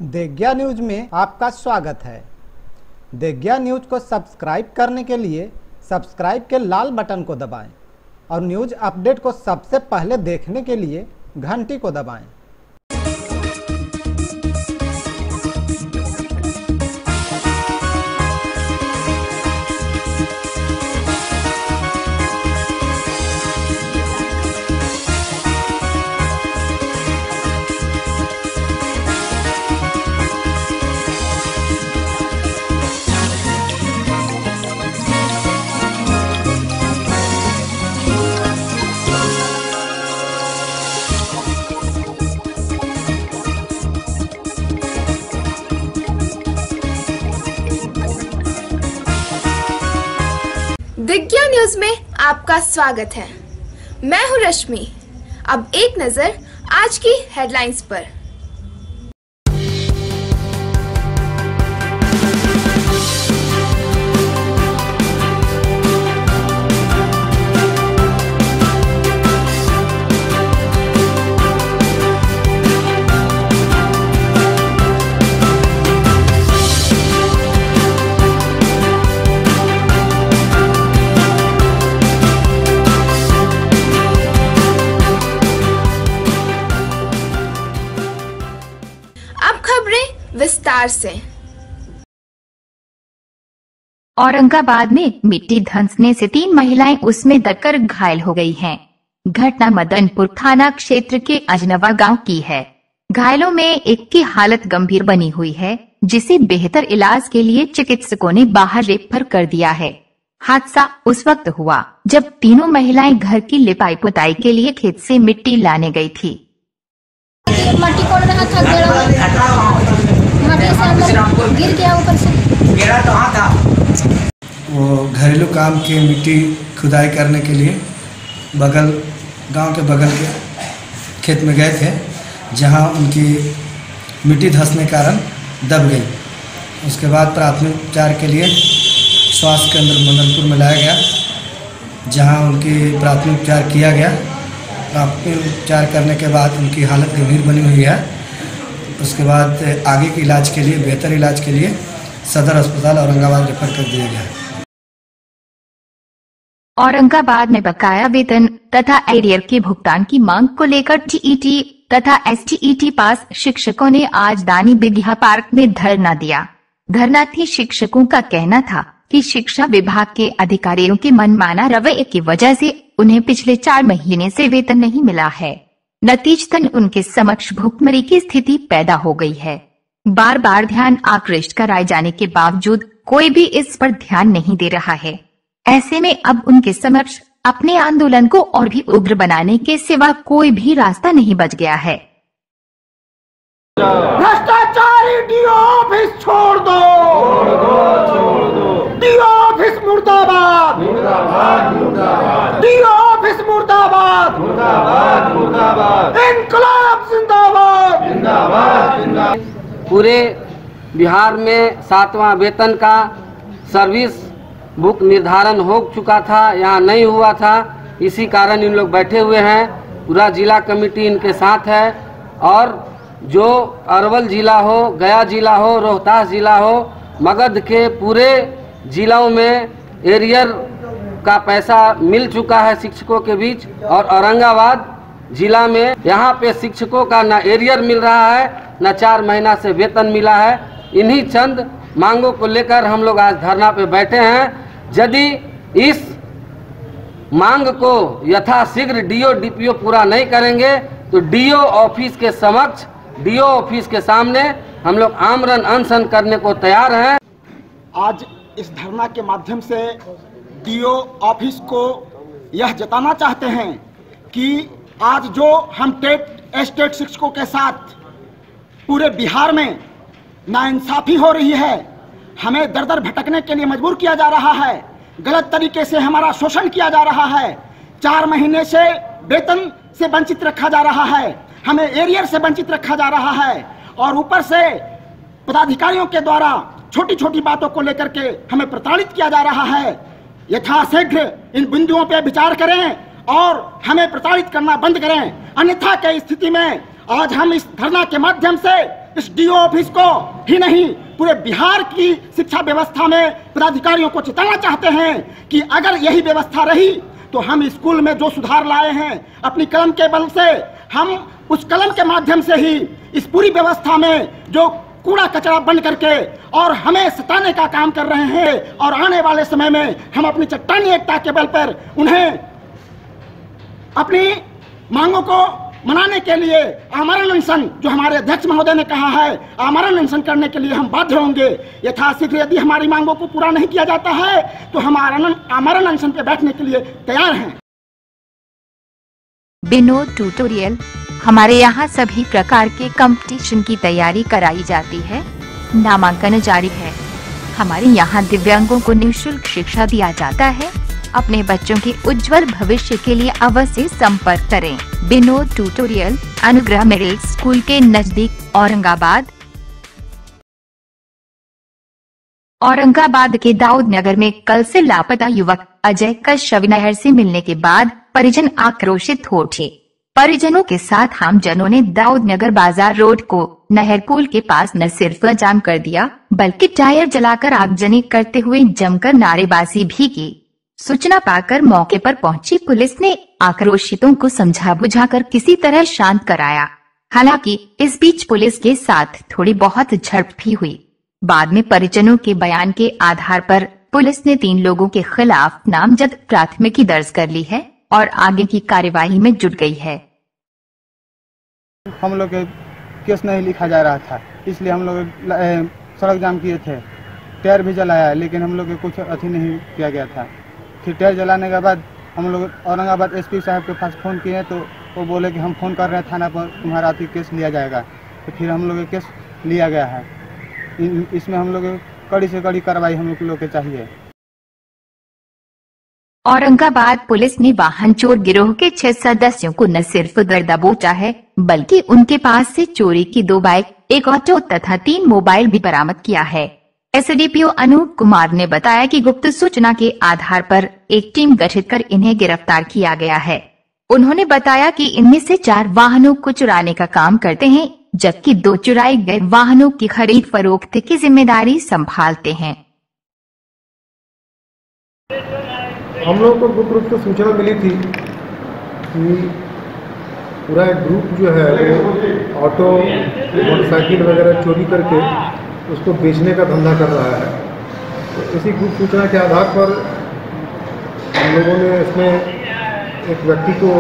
देग्या news में आपका स्वागत है। देग्या न्यूज को सब्सक्राइब करने के लिए सब्सक्राइब के लाल बटन को दबाएं और न्यूज अपडेट को सबसे पहले देखने के लिए घंटी को दबाएं। दिग्या न्यूज में आपका स्वागत है। मैं हूं रश्मि। अब एक नजर आज की हेडलाइंस पर। विस्तार से। औरंगाबाद में मिट्टी धंसने से 3 महिलाएं उसमें दबकर घायल हो गई हैं। घटना मदनपुर थाना क्षेत्र के अजनवा गांव की है। घायलों में एक की हालत गंभीर बनी हुई है, जिसे बेहतर इलाज के लिए चिकित्सकों ने बाहर रेफर कर दिया है। हादसा उस वक्त हुआ जब तीनों महिलाएं घर की लिपाई पुताई के लिए खेत से मिट्टी लाने गई थी। मट्टी कोड़ रहा था, गिर गया ऊपर से। वो घरेलू काम के मिट्टी खुदाई करने के लिए गांव के बगल के खेत में गए थे, जहां उनकी मिट्टी धंसने के कारण दब गई। उसके बाद प्राथमिक उपचार के लिए स्वास्थ्य केंद्र मदनपुर में लाया गया, जहां उनकी प्राथमिक उपचार किया गया। प्राथमिक उपचार करने के बाद उनकी हालत गंभीर बनी हुई है। उसके बाद आगे के इलाज के लिए, बेहतर इलाज के लिए सदर अस्पताल औरंगाबाद रेफर कर दिया गया। औरंगाबाद में बकाया वेतन तथा एरियर के भुगतान की मांग को लेकर टीईटी तथा एसटीईटी पास शिक्षकों ने आज दानी बिगिया पार्क में धरना दिया। धरनार्थी शिक्षकों का कहना था कि शिक्षा विभाग के अधिकारियों के मनमाना रवैये की वजह से उन्हें पिछले 4 महीने से वेतन नहीं मिला है। नतीजतन उनके समक्ष भूखमरी की स्थिति पैदा हो गई है। बार बार ध्यान आकृष्ट कराए जाने के बावजूद कोई भी इस पर ध्यान नहीं दे रहा है। ऐसे में अब उनके समक्ष अपने आंदोलन को और भी उग्र बनाने के सिवा कोई भी रास्ता नहीं बच गया है। भ्रष्टाचारी डीओ ऑफिस छोड़ दो, डीओ ऑफिस मुर्दाबाद, डीओ ऑफिस मुर्दाबाद, इनकलाब जिंदाबाद। पूरे बिहार में 7वां वेतन का सर्विस बुक निर्धारण हो चुका था, यहाँ नहीं हुआ था। इसी कारण इन लोग बैठे हुए हैं। पूरा जिला कमेटी इनके साथ है और जो अरवल जिला हो, गया जिला हो, रोहतास जिला हो, मगध के पूरे जिलों में एरियर का पैसा मिल चुका है शिक्षकों के बीच। और औरंगाबाद जिला में यहाँ पे शिक्षकों का न एरियर मिल रहा है, न 4 महीना से वेतन मिला है। इन्हीं चंद मांगों को लेकर हम लोग आज धरना पे बैठे हैं। यदि इस मांग को यथाशीघ्र डीओ डीपीओ पूरा नहीं करेंगे तो डीओ ऑफिस के समक्ष, डीओ ऑफिस के सामने हम लोग आमरण अनशन करने को तैयार हैं। आज इस धरना के माध्यम से डीओ ऑफिस को यह जताना चाहते हैं कि आज जो हम स्टेट शिक्षकों के साथ पूरे बिहार में नाइंसाफी हो रही है, हमें दर दर भटकने के लिए मजबूर किया जा रहा है, गलत तरीके से हमारा शोषण किया जा रहा है, 4 महीने से वेतन से वंचित रखा जा रहा है, हमें एरियर से वंचित रखा जा रहा है और ऊपर से पदाधिकारियों के द्वारा छोटी छोटी बातों को लेकर के हमें प्रताड़ित किया जा रहा है। यथाशीघ्र इन बिंदुओं पर विचार करें और हमें प्रताड़ित करना बंद करें, अन्यथा की स्थिति में आज हम इस धरना के माध्यम से इस डीओ ऑफिस को ही नहीं पूरे बिहार की शिक्षा व्यवस्था में पदाधिकारियों को चेताना चाहते हैं कि अगर यही व्यवस्था रही तो हम स्कूल में जो सुधार लाए हैं अपनी कलम के बल से, हम उस कलम के माध्यम से ही इस पूरी व्यवस्था में जो कूड़ा कचरा बंद करके और हमें सताने का काम कर रहे हैं, और आने वाले समय में हम अपनी चट्टानी एकता के बल पर उन्हें अपनी मांगों को मनाने के लिए आमरण अनशन, जो हमारे अध्यक्ष महोदय ने कहा है, आमरण अनशन करने के लिए हम बाध्य होंगे। यथाशीघ्र यदि हमारी मांगों को पूरा नहीं किया जाता है तो हम आमरण अनशन पे बैठने के लिए तैयार हैं। विनोद ट्यूटोरियल। हमारे यहाँ सभी प्रकार के कंपटीशन की तैयारी कराई जाती है। नामांकन जारी है। हमारे यहाँ दिव्यांगों को निःशुल्क शिक्षा दिया जाता है। अपने बच्चों के उज्जवल भविष्य के लिए अवश्य संपर्क करें। Vinod tutorial, Anugrah middle school के नजदीक, औरंगाबाद। औरंगाबाद के दाऊद नगर में कल से लापता युवक अजय का शव नहर से मिलने के बाद परिजन आक्रोशित हो उठे। परिजनों के साथ आमजनों ने दाऊद नगर बाजार रोड को नहर पुल के पास न सिर्फ जाम कर दिया बल्कि टायर जलाकर आगजनी करते हुए जमकर नारेबाजी भी की। सूचना पाकर मौके पर पहुंची पुलिस ने आक्रोशितों को समझा बुझाकर किसी तरह शांत कराया। हालांकि इस बीच पुलिस के साथ थोड़ी बहुत झड़प भी हुई। बाद में परिजनों के बयान के आधार पर पुलिस ने 3 लोगों के खिलाफ नामजद प्राथमिकी दर्ज कर ली है और आगे की कार्यवाही में जुट गई है। हम लोग केस नहीं लिखा जा रहा था, इसलिए हम लोग सड़क जाम किए थे। टायर भी जलाया, लेकिन हम लोग कुछ अथी नहीं किया गया था। फिर टायर जलाने के बाद हम लोग औरंगाबाद एसपी साहब के पास फ़ोन किए तो वो बोले कि हम फ़ोन कर रहे हैं थाना पर, तुम्हारा अथी केस लिया जाएगा। तो फिर हम लोग केस लिया गया है। इसमें हम लोग कड़ी से कड़ी कार्रवाई हम लोग के चाहिए। औरंगाबाद पुलिस ने वाहन चोर गिरोह के 6 सदस्यों को न सिर्फ गिरफ्तार है बल्कि उनके पास से चोरी की 2 बाइक, 1 ऑटो तथा 3 मोबाइल भी बरामद किया है। एसडीपीओ अनूप कुमार ने बताया कि गुप्त सूचना के आधार पर एक टीम गठित कर इन्हें गिरफ्तार किया गया है। उन्होंने बताया कि इनमें से 4 वाहनों को चुराने का काम करते हैं, जबकि 2 चुराए गए वाहनों की खरीद फरोख्त की जिम्मेदारी संभालते हैं। हम लोग को गुप्त रूप से सूचना मिली थी कि पूरा एक ग्रुप जो है वो ऑटो, मोटरसाइकिल वगैरह चोरी करके उसको बेचने का धंधा कर रहा है। तो इसी गुप्त सूचना के आधार पर हम लोगों ने इसमें एक व्यक्ति को,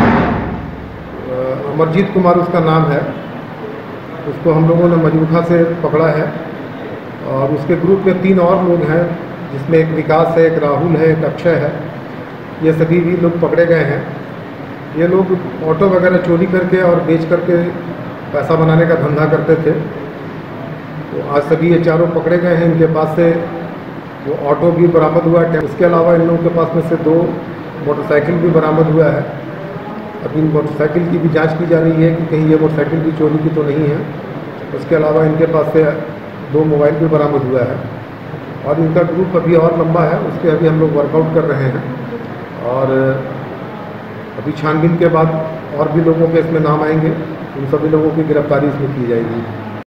अमरजीत कुमार उसका नाम है, उसको हम लोगों ने मजरूखा से पकड़ा है। और उसके ग्रुप के 3 और लोग हैं, जिसमें एक विकास है, एक राहुल है, एक अक्षय है। ये सभी भी लोग पकड़े गए हैं। ये लोग ऑटो वगैरह चोरी करके और बेच करके पैसा बनाने का धंधा करते थे। तो आज सभी ये 4 पकड़े गए हैं। इनके पास से वो ऑटो भी बरामद हुआ है। उसके अलावा इन लोगों के पास में से 2 मोटरसाइकिल भी बरामद हुआ है। अब इन मोटरसाइकिल की भी जांच की जा रही है कि कहीं ये मोटरसाइकिल भी चोरी की तो नहीं है। उसके अलावा इनके पास से 2 मोबाइल भी बरामद हुआ है। और इनका ग्रुप अभी और लंबा है, उसके अभी हम लोग वर्कआउट कर रहे हैं। और अभी छानबीन के बाद और भी लोगों के इसमें नाम आएंगे। उन सभी लोगों की गिरफ्तारी इसमें की जाएगी।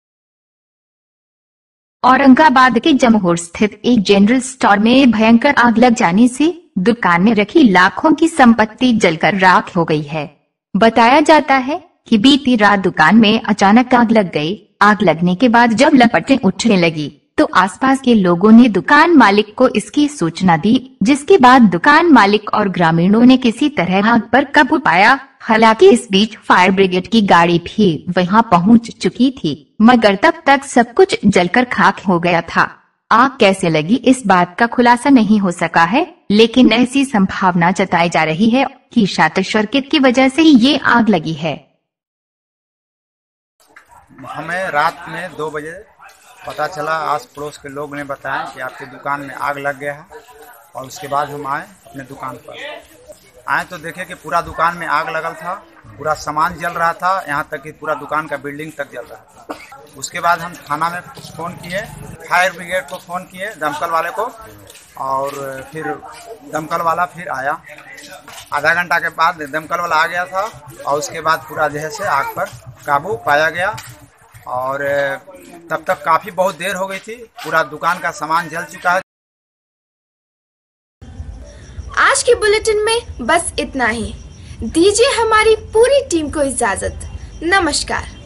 औरंगाबाद के जमहोर स्थित एक जनरल स्टोर में भयंकर आग लग जाने से दुकान में रखी लाखों की संपत्ति जलकर राख हो गई है। बताया जाता है कि बीती रात दुकान में अचानक आग लग गई। आग लगने के बाद जब लपटें उठने लगी तो आसपास के लोगों ने दुकान मालिक को इसकी सूचना दी, जिसके बाद दुकान मालिक और ग्रामीणों ने किसी तरह आग पर काबू पाया। हालांकि इस बीच फायर ब्रिगेड की गाड़ी भी वहां पहुंच चुकी थी, मगर तब तक सब कुछ जलकर खाक हो गया था। आग कैसे लगी इस बात का खुलासा नहीं हो सका है, लेकिन ऐसी संभावना जताई जा रही है कि शॉर्ट सर्किट की वजह से ही ये आग लगी है। हमें रात में 2 बजे पता चला, आस पड़ोस के लोग ने बताया कि आपकी दुकान में आग लग गया है। और उसके बाद हम आए अपने दुकान पर। आए तो देखे कि पूरा दुकान में आग लगल था, पूरा सामान जल रहा था, यहाँ तक कि पूरा दुकान का बिल्डिंग तक जल रहा था। उसके बाद हम थाना में फ़ोन किए, फायर ब्रिगेड को फ़ोन किए, दमकल वाले को। और फिर दमकल वाला फिर आया। आधा घंटा के बाद दमकल वाला आ गया था और उसके बाद पूरा जो है से आग पर काबू पाया गया। और तब तक काफ़ी बहुत देर हो गई थी, पूरा दुकान का सामान जल चुका है। आज के बुलेटिन में बस इतना ही। दीजिए हमारी पूरी टीम को इजाजत। नमस्कार।